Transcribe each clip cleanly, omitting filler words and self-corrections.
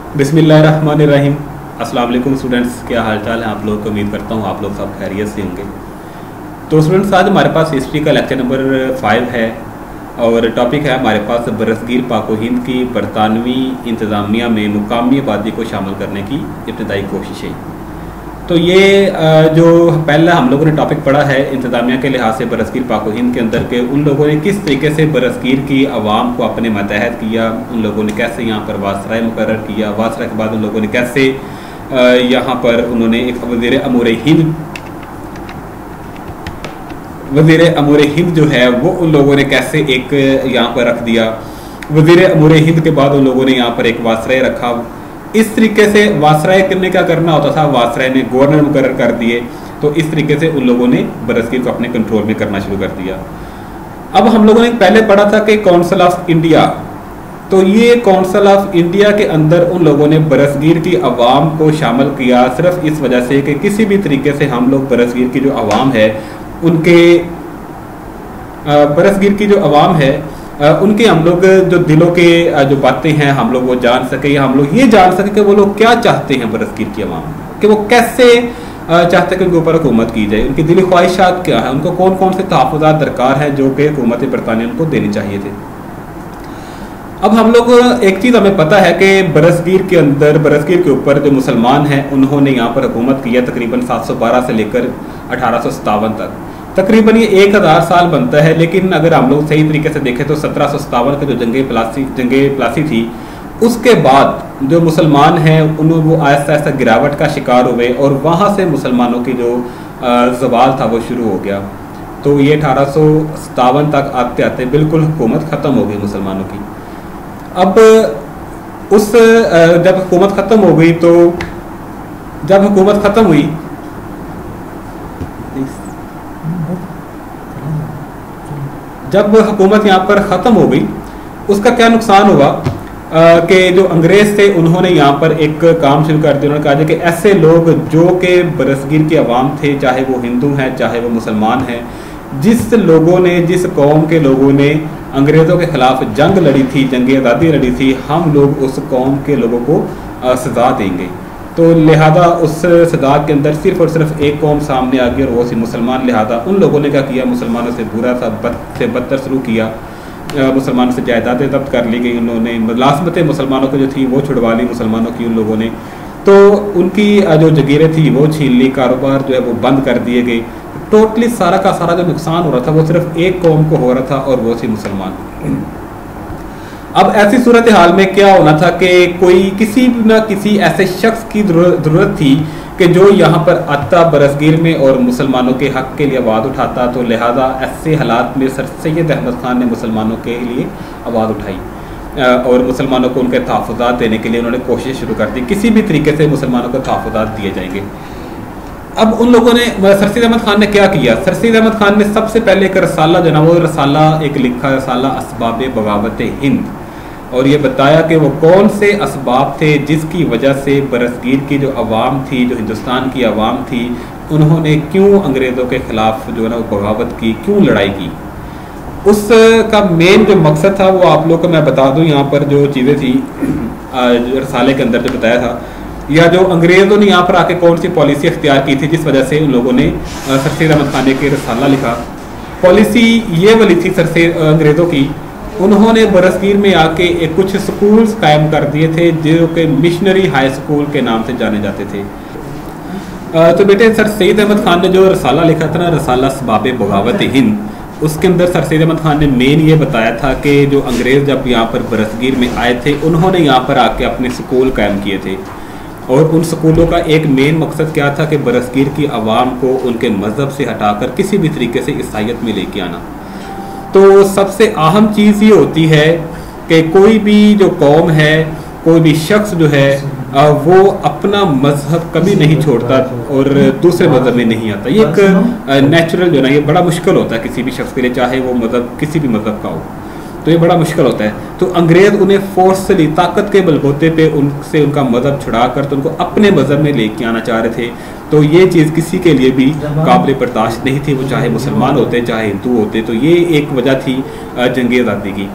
बिस्मिल्लाहिर्रहमानिर्रहीम। अस्सलाम वालेकुम स्टूडेंट्स, क्या हाल चाल है आप लोग को। उम्मीद करता हूँ आप लोग सब खैरियत से होंगे। तो स्टूडेंट्स, आज हमारे पास हिस्ट्री का लेक्चर नंबर 5 है और टॉपिक है हमारे पास बरसगीर पाक व हिंद की बरतानवी इंतज़ामिया में मुकामी आबादी को शामिल करने की इब्तदाई कोशिशें। तो ये जो पहला हम लोगों ने टॉपिक पढ़ा है इंतज़ामिया के लिहाज से बरसगीर पाक व हिंद के अंदर के उन लोगों ने किस तरीके से बरसगीर की आवाम को अपने मतहत किया, उन लोगों ने कैसे यहाँ पर वासराय मुकर्रर किया, वासरा के बाद उन लोगों ने कैसे यहाँ पर उन्होंने एक वज़ीर अमूर हिंद जो है वो उन लोगों ने कैसे एक यहाँ पर रख दिया। वज़ीर अमूर हिंद के बाद उन लोगों ने यहाँ पर एक वासराय रखा। इस तरीके से वासराय करने क्या करना होता था, वासराय ने गवर्नर मुकर्रर कर दिए। तो इस तरीके से उन लोगों ने बरसगीर को अपने कंट्रोल में करना शुरू कर दिया। अब हम लोगों ने पहले पढ़ा था कि काउंसिल ऑफ इंडिया, तो ये काउंसिल ऑफ इंडिया के अंदर उन लोगों ने बरसगीर की आवाम को शामिल किया सिर्फ इस वजह से कि किसी भी तरीके से हम लोग बरसगीर की जो आवाम है उनके बरसगीर की जो आवाम है उनके हम लोग जो दिलों के जो बातें हैं हम लोग वो जान सके, या हम लोग ये जान सके कि वो लोग क्या चाहते हैं बरसगीर की आवाम, कि वो कैसे चाहते हैं कि उनके ऊपर हुकूमत की जाए, उनकी दिली ख्वाहिशात क्या है, उनको कौन कौन से तहफ़्फ़ुज़ात दरकार हैं जो कि हुकूमत बरतानिया उनको देनी चाहिए थे। अब हम लोग एक चीज़ हमें पता है कि बरसगीर के अंदर, बरसगीर के ऊपर जो मुसलमान हैं उन्होंने यहाँ पर हुकूमत की है तकरीबन 712 से लेकर 1857 तक। तकरीबन ये 1000 साल बनता है, लेकिन अगर हम लोग सही तरीके से देखें तो 1757 की जो जंगे प्लासी थी उसके बाद जो मुसलमान हैं उन्होंने वो आहिस्ता आहिस्ता गिरावट का शिकार हुए और वहाँ से मुसलमानों की जो ज़वाल था वो शुरू हो गया। तो ये 1857 तक आते आते बिल्कुल हुकूमत ख़त्म हो गई मुसलमानों की। अब उस जब हुकूमत ख़त्म हो गई, तो जब हुकूमत ख़त्म हुई जब हुकूमत यहाँ पर ख़त्म हो गई उसका क्या नुकसान हुआ कि जो अंग्रेज़ थे उन्होंने यहाँ पर एक काम शुरू कर दिया। उन्होंने कहा कि ऐसे लोग जो कि बरसगीर के अवाम थे, चाहे वो हिंदू हैं चाहे वो मुसलमान हैं, जिस लोगों ने, जिस कौम के लोगों ने अंग्रेज़ों के ख़िलाफ़ जंग लड़ी थी, जंग आज़ादी लड़ी थी, हम लोग उस कौम के लोगों को सज़ा देंगे। तो लिहाजा उस सज़ा के अंदर सिर्फ और सिर्फ एक कौम सामने आ गई और वो सी मुसलमान। लिहाजा उन लोगों ने क्या किया, मुसलमानों से बुरा सा बदतर सलूक किया, मुसलमानों से जायदादें जब्त कर ली गई, उन्होंने मुलाजमतें मुसलमानों को जो थी वो छुड़वा ली मुसलमानों की उन लोगों ने। तो उनकी जो जगीरें थी वो छीन ली, कारोबार जो है वो बंद कर दिए गए। टोटली सारा का सारा जो नुकसान हो रहा था वो सिर्फ एक कौम को हो रहा था और वो सी मुसलमान। अब ऐसी सूरत हाल में क्या होना था कि कोई किसी न किसी ऐसे शख्स की ज़रूरत थी कि जो यहाँ पर आता बरसगीर में और मुसलमानों के हक़ के लिए आवाज़ उठाता। तो लिहाजा ऐसे हालात में सर सैयद अहमद ख़ान ने मुसलमानों के लिए आवाज़ उठाई और मुसलमानों को उनके तहफ़्फ़ुज़ात देने के लिए उन्होंने कोशिश शुरू कर दी, किसी भी तरीके से मुसलमानों को तहफ़्फ़ुज़ात दिए जाएंगे। अब उन लोगों ने, सर सैयद अहमद ख़ान ने क्या किया, सर सैयद अहमद ख़ान ने सबसे पहले एक रसाला जो ना वो रसाला एक लिखा, रसाला असबाब बगावत हिंद, और ये बताया कि वो कौन से असबाब थे जिसकी वजह से बरसगीर की जो आवाम थी, जो हिंदुस्तान की आवाम थी, उन्होंने क्यों अंग्रेज़ों के ख़िलाफ़ जो है ना वो बगावत की, क्यों लड़ाई की। उसका मेन जो मकसद था वो आप लोग को मैं बता दूं। यहाँ पर जो चीज़ें थी रसाले के अंदर जो बताया था, या जो अंग्रेज़ों ने यहाँ पर आके कौन सी पॉलिसी अख्तियार की थी जिस वजह से उन लोगों ने सर सैयद अहमद ख़ान के रसाला लिखा। पॉलिसी ये वाली थी अंग्रेज़ों की, उन्होंने बरसगीर में आके कुछ स्कूल्स कायम कर दिए थे जो कि मिशनरी हाई स्कूल के नाम से जाने जाते थे। तो बेटे सर सैयद अहमद ख़ान ने जो रसाला लिखा था ना, रसाला असबाब बगावत हिंद, उसके अंदर सर सैयद अहमद ख़ान ने मेन ये बताया था कि जो अंग्रेज़ जब यहाँ पर बरसगीर में आए थे उन्होंने यहाँ पर आके अपने स्कूल कायम किए थे, और उन स्कूलों का एक मेन मकसद क्या था कि बरसगीर की आवाम को उनके मज़हब से हटाकर किसी भी तरीके से ईसाईयत में लेके आना। तो सबसे अहम चीज़ ये होती है कि कोई भी जो कौम है, कोई भी शख्स जो है वो अपना मज़हब कभी नहीं छोड़ता और दूसरे मज़हब में नहीं आता। ये एक नेचुरल जो है ना, ये बड़ा मुश्किल होता है किसी भी शख्स के लिए, चाहे वो मज़हब किसी भी मज़हब का हो, तो ये बड़ा मुश्किल होता है। तो अंग्रेज़ उन्हें फोर्सली, ताकत के बलबूते पे उनसे उनका मज़हब छुड़ा कर तो उनको अपने मज़हब में लेके आना चाह रहे थे। तो ये चीज़ किसी के लिए भी काबिल बर्दाश्त नहीं थी, वो चाहे मुसलमान होते चाहे हिंदू होते। तो ये एक वजह थी जंग आज़ादी की।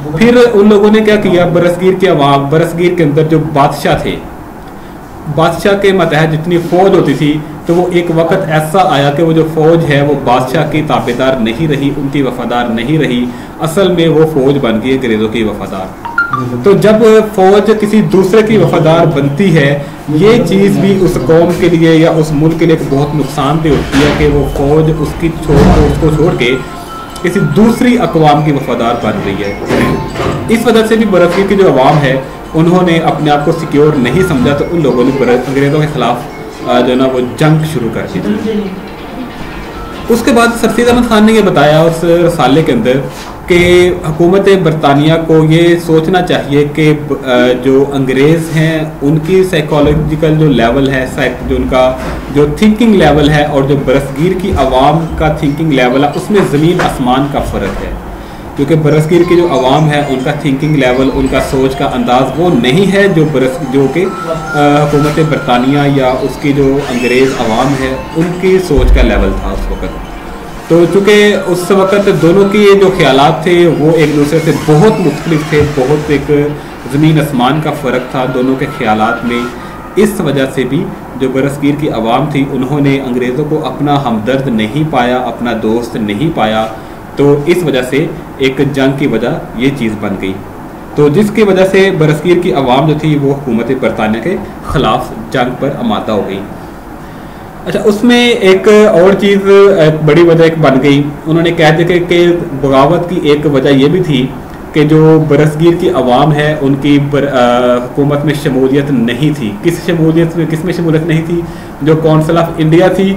फिर उन लोगों ने क्या किया, बरसगीर के अवाम, बरसगीर के अंदर जो बादशाह थे, बादशाह के मतहत जितनी फौज होती थी, तो वो एक वक्त ऐसा आया कि वो जो फौज है वो बादशाह की ताबेदार नहीं रही, उनकी वफादार नहीं रही, असल में वो फौज बन गई अंग्रेज़ों की वफादार। तो जब फौज किसी दूसरे की वफादार बनती है, ये चीज़ भी उस कौम के लिए या उस मुल्क के लिए बहुत नुकसानदेह होती है कि वो फौज उसको छोड़ के किसी दूसरी अकवाम की वफादार बन रही है। इस वजह से भी बरसगीर की जो अवाम है उन्होंने अपने आप को सिक्योर नहीं समझा, तो उन लोगों ने अंग्रेज़ों के ख़िलाफ़ जो है ना वो जंग शुरू कर दी थी। उसके बाद सर सैयद अहमद ख़ान ने ये बताया उस रसाले के अंदर कि हुकूमत बरतानिया को ये सोचना चाहिए कि जो अंग्रेज़ हैं उनकी साइकोलॉजिकल जो लेवल है, जो उनका जो थिंकिंग लेवल है और जो बरसगीर की आवाम का थिंकिंग लेवल है, उसमें ज़मीन आसमान का फ़र्क है। क्योंकि बरसगीर की जो आवाम है उनका थिंकिंग लेवल, उनका सोच का अंदाज़ वो नहीं है जो कि हुकूमत बरतानिया या उसकी जो अंग्रेज़ आवाम है उनकी सोच का लेवल था उस वक़्त। तो चूँकि उस वक़्त दोनों के जो ख्यालात थे वो एक दूसरे से बहुत मुख्तलिफ थे, बहुत एक ज़मीन आसमान का फ़र्क था दोनों के ख्यालात में। इस वजह से भी जो बरसगीर की आवाम थी उन्होंने अंग्रेज़ों को अपना हमदर्द नहीं पाया, अपना दोस्त नहीं पाया, तो इस वजह से एक जंग की वजह ये चीज़ बन गई। तो जिसकी वजह से बरसगीर की आवाम जो थी वो हुकूमत बरतानिया के ख़िलाफ़ जंग पर आमादा हो गई। अच्छा, उसमें एक और चीज़ बड़ी वजह एक बन गई, उन्होंने कह दिया कि बगावत की एक वजह ये भी थी कि जो बरसगीर की आवाम है उनकी हुकूमत में शमूलियत नहीं थी। किस में शमूलियत नहीं थी? जो कौंसिल ऑफ इंडिया थी।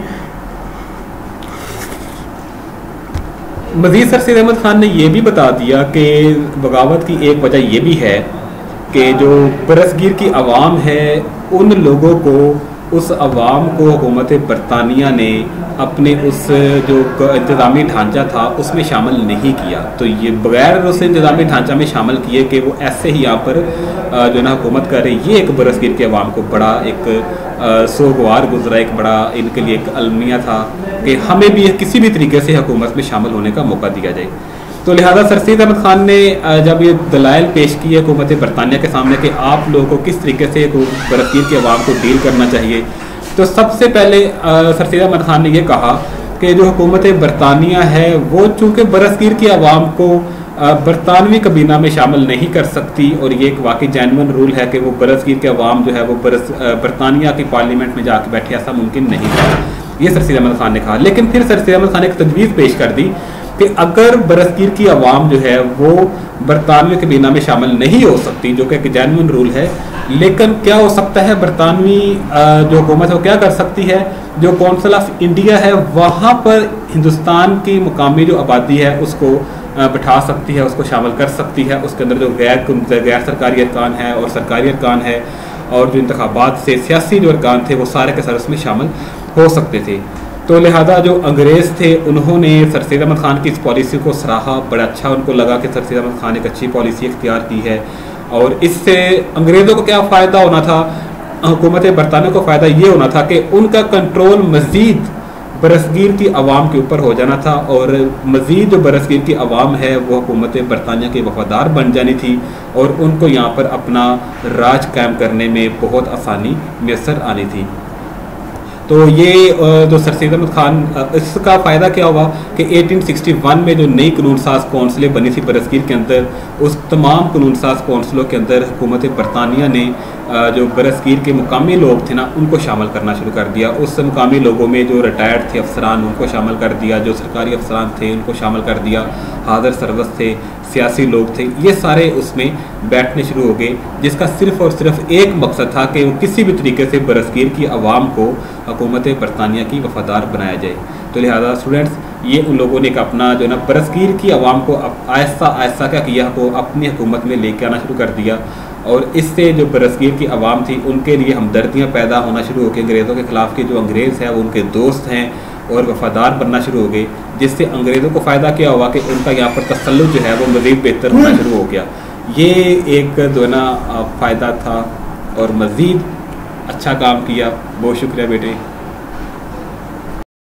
मज़ीद सर सैयद अहमद ख़ान ने यह भी बता दिया कि बगावत की एक वजह यह भी है कि जो बरसगीर की आवाम है उन लोगों को, उस आवाम को हुकूमत बरतानिया ने अपने उस जो इंतज़ामी ढांचा था उसमें शामिल नहीं किया। तो ये बग़ैर उस इंतज़ामी ढांचा में शामिल किए कि वो ऐसे ही यहाँ पर जो ना हुकूमत कर रही, ये एक बरसगीर के अवाम को बड़ा एक सोगवार गुजरा, एक बड़ा इनके लिए एक अलमिया था कि हमें भी किसी भी तरीके से हुकूमत में शामिल होने का मौका दिया जाए। तो लिहाजा सर सैयद अहमद ख़ान ने जब ये दलाइल पेश किए हुकूमत बरतानिया के सामने कि आप लोगों को किस तरीके से बरसगीर के अवाम को डील करना चाहिए, तो सबसे पहले सर सैयद अहमद ख़ान ने यह कहा कि जो हुकूमत बरतानिया है वो चूँकि बरसगीर की आवाम को बरतानवी कबीना में शामिल नहीं कर सकती, और ये एक वाकई जेन्युइन रूल है कि वो बरसगीर के अवाम जो है वो बरतानिया की पार्लियामेंट में जाके बैठे, ऐसा मुमकिन नहीं था। ये सर सैयद अहमद ख़ान ने कहा। लेकिन फिर सर सैयद अहमद ख़ान ने एक तजवीज़ पेश कर दी कि अगर बरसगीर की आवाम जो है वो बरतानवी कबीना में शामिल नहीं हो सकती, जो कि एक जेन्युइन रूल है, लेकिन क्या हो सकता है, बरतानवी जो हुकूमत है वो क्या कर सकती है, जो कौंसिल ऑफ इंडिया है वहाँ पर हिंदुस्तान की मुकामी जो आबादी है उसको बिठा सकती है, उसको शामिल कर सकती है। उसके अंदर जो गैर सरकारी अरकान है और सरकारी अरकान है और जो इंतखाबात से सियासी जो अरकान थे वो सारे के सारे उसमें शामिल हो सकते थे। तो लिहाजा जो अंग्रेज़ थे उन्होंने सर सैयद अहमद ख़ान की इस पॉलिसी को सराहा, बड़ा अच्छा उनको लगा कि सर सैयद अहमद ख़ान एक अच्छी पॉलिसी इख्तियार की है। और इससे अंग्रेज़ों को क्या फ़ायदा होना था, हुकूमत बरतानिया को फ़ायदा ये होना था कि उनका कंट्रोल मज़ीद बरसगीर की आवाम के ऊपर हो जाना था, और मज़ीद जो बरसगीर की आवाम है वो हुकूमत बरतानिया के वफ़ादार बन जानी थी, और उनको यहाँ पर अपना राज कायम करने में बहुत आसानी मैसर आनी थी। तो ये जो सर सैयद अहमद ख़ान, इसका फ़ायदा क्या हुआ कि 1861 में जो नई कानून साज कौंसलें बनी थी बरसगीर के अंदर, उस तमाम कानून साज कौंसलों के अंदर हुकूमत बरतानिया ने जो बरसगीर के मुकामी लोग थे ना उनको शामिल करना शुरू कर दिया। उस मुकामी लोगों में जो रिटायर्ड थे अफसरान उनको शामिल कर दिया, जो सरकारी अफसरान थे उनको शामिल कर दिया, हाज़िर सरवस थे, सियासी लोग थे, ये सारे उसमें बैठने शुरू हो गए, जिसका सिर्फ़ और सिर्फ एक मकसद था कि वो किसी भी तरीके से बरसगीर की आवाम को हुकूमत बरतानिया की वफ़ादार बनाया जाए। तो लिहाजा स्टूडेंट्स, ये उन लोगों ने अपना जो ना बरसगीर की आवाम को आहिस्ता आहिस्ता क्या किया, को अपनी हुकूमत में लेके आना शुरू कर दिया, और इससे जो बरसगीर की आवाम थी उनके लिए हमदर्दियाँ पैदा होना शुरू हो गई अंग्रेज़ों के ख़िलाफ़, कि जो अंग्रेज़ हैं वो उनके दोस्त हैं और वफ़ादार बनना शुरू हो गए, जिससे अंग्रेज़ों को फ़ायदा क्या हुआ कि उनका यहाँ पर तसल्लुत जो है वो मज़ीद बेहतर होना शुरू हो गया। ये एक जो है ना फ़ायदा था, और मज़ीद अच्छा काम किया। बहुत शुक्रिया बेटे।